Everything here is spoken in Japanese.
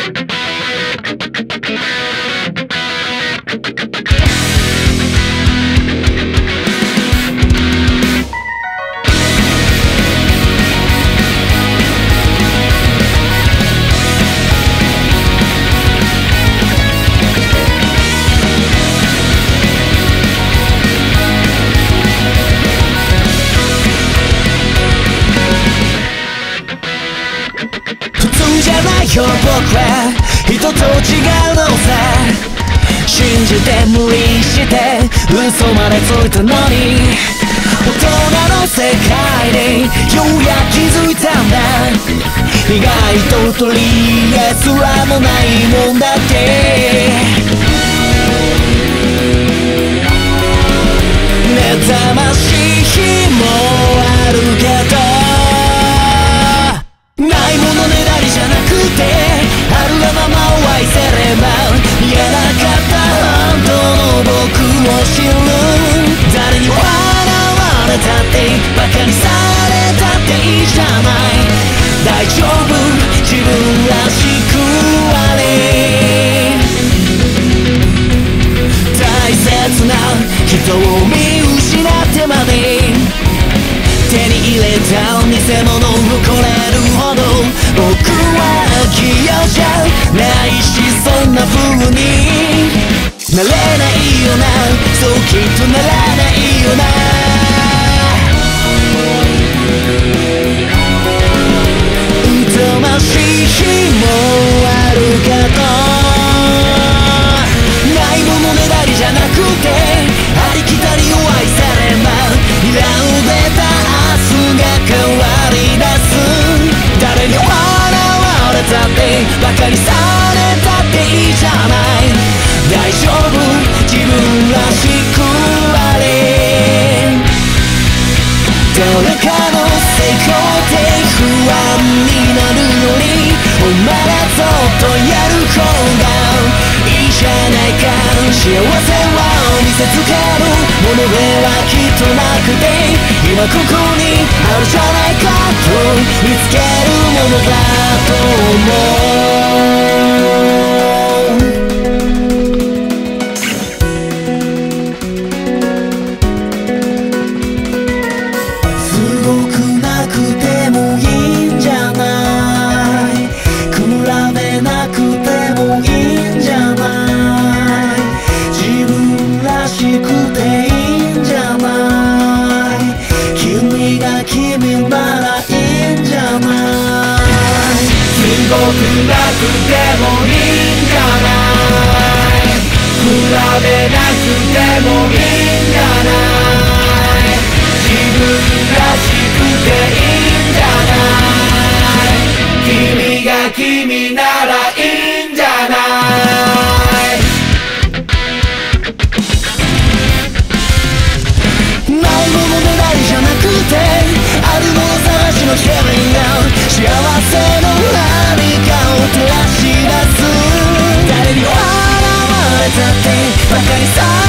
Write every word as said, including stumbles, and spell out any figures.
今日僕は人と違うのさ。信じて無理して嘘までついたのに、大人の世界にようやく気づいたんだ。意外と取り柄すらもないもんだって。目覚ましい日もあるけど、ないものねだりじゃなくて、あるがままを愛せれば、言えなかった本当の僕を知る。誰に笑われたって、バカにされたっていいじゃない。大丈夫、自分らしくあれ。大切な人を見失ってまで手に入れた偽物をこれるほど、僕は器用じゃないし、そんな風になれないよな。そうきっとならないよな。疎ましい日もあるけど、ないものねだりじゃなくて、ありきたりを愛せれば、苛立てた明日が変わり出す。誰に笑われたって、バカにされたっていいじゃない。大丈夫、自分らしくあれ。誰かの成功って不安になるより、お前らずっとやる方がいいじゃないか。幸せは見せつけるものではきっとなくて、今ここにあるじゃないかと見つけるものだと思う。すごくなくてもいいんじゃない、比べなくてもいいんじゃない、自分らしくていいんじゃない、君が君ならいいんじゃない。すごくなくてもいいんじゃない、比べなくてもいいんじゃない、自分らしくていいんじゃない、君が君ならいいんじゃない。ないものねだりじゃなくて、あるもの探しの日々が幸せの何かを照らし出す。誰に笑われたってバカにさ